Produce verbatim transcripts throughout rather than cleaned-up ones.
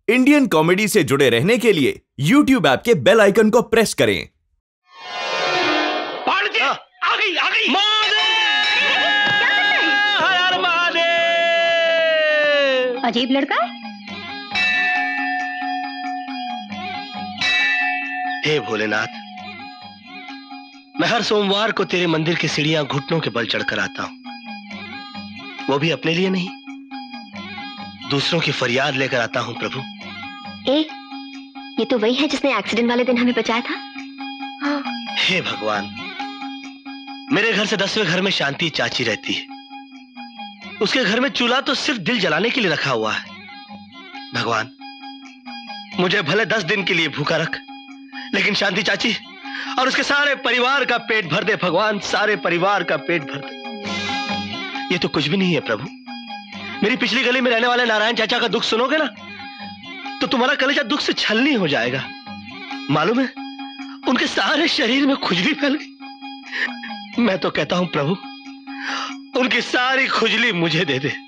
Indian comedy से जुड़े रहने के लिए यूट्यूब ऐप के बेल आइकन को प्रेस करें। आ गई, आ गई। अजीब लड़का है। हे भोलेनाथ, मैं हर सोमवार को तेरे मंदिर की सीढ़ियां घुटनों के बल चढ़कर आता हूं, वो भी अपने लिए नहीं, दूसरों की फरियाद लेकर आता हूं प्रभु। ए, ये तो वही है जिसने एक्सीडेंट वाले दिन हमें बचाया था। हाँ। हे भगवान, मेरे घर से दसवें घर में शांति चाची रहती है, उसके घर में चूल्हा तो सिर्फ दिल जलाने के लिए रखा हुआ है। भगवान, मुझे भले दस दिन के लिए भूखा रख, लेकिन शांति चाची और उसके सारे परिवार का पेट भर दे। भगवान, सारे परिवार का पेट भर दे। ये तो कुछ भी नहीं है प्रभु। मेरी पिछली गली में रहने वाले नारायण चाचा का दुख सुनोगे ना, तो तुम्हारा कलेजा दुख से छलनी हो जाएगा। मालूम है, उनके सारे शरीर में खुजली फैल गई। मैं तो कहता हूं प्रभु, उनकी सारी खुजली मुझे दे दे।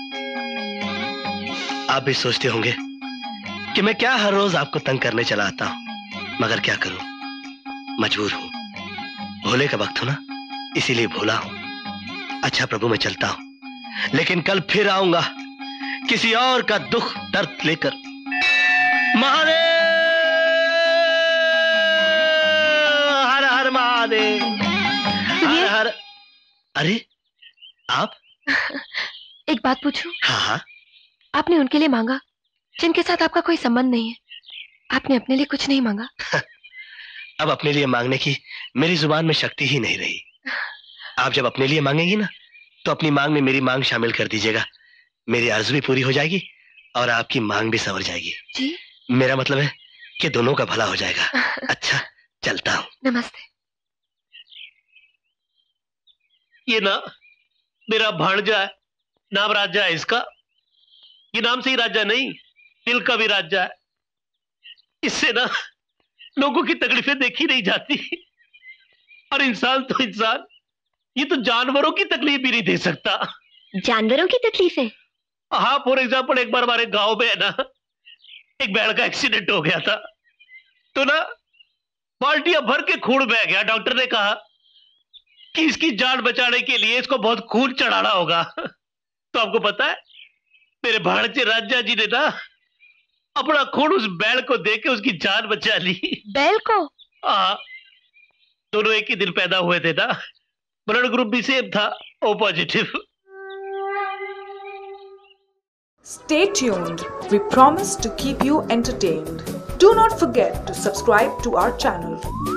आप भी सोचते होंगे कि मैं क्या हर रोज आपको तंग करने चला आता हूं, मगर क्या करूं, मजबूर हूं। भोले का वक्त हो ना, इसीलिए भोला हूं। अच्छा प्रभु, मैं चलता हूं, लेकिन कल फिर आऊंगा किसी और का दुख दर्द लेकर। महादेव, हर हर महादेव, हर हर। अरे आप? एक बात पूछूं? हाँ हाँ। आपने उनके लिए मांगा जिनके साथ आपका कोई संबंध नहीं है। आपने अपने लिए कुछ नहीं मांगा। अब अपने लिए मांगने की मेरी जुबान में शक्ति ही नहीं रही। आप जब अपने लिए मांगेंगी ना, तो अपनी मांग में मेरी मांग शामिल कर दीजिएगा। मेरी आरज़ू भी पूरी हो जाएगी और आपकी मांग भी संवर जाएगी। जी? मेरा मतलब है कि दोनों का भला हो जाएगा। अच्छा, चलता हूँ। नमस्ते। ये ना मेरा भांजा है, नाम राजा है इसका। ये नाम से ही राजा नहीं, दिल का भी राजा है। इससे ना लोगों की तकलीफें देखी नहीं जाती, और इंसान तो इंसान, ये तो जानवरों की तकलीफ भी नहीं दे सकता। जानवरों की तकलीफें? हाँ, फॉर एग्जाम्पल एक बार हमारे गांव में ना एक बैल का एक्सीडेंट हो गया था, तो ना बाल्टियां भर के खून बह गया। डॉक्टर ने कहा कि इसकी जान बचाने के लिए इसको बहुत खून चढ़ाना होगा। तो आपको पता है, मेरे भाणजे राजा जी ने ना अपना खून उस बैल को देके उसकी जान बचा ली। बैल को? हाँ, दोनों एक ही दिन पैदा हुए थे ना, ब्लड ग्रुप भी सेम था, O positive. Stay tuned. We promise to keep you entertained. Do not forget to subscribe to our channel.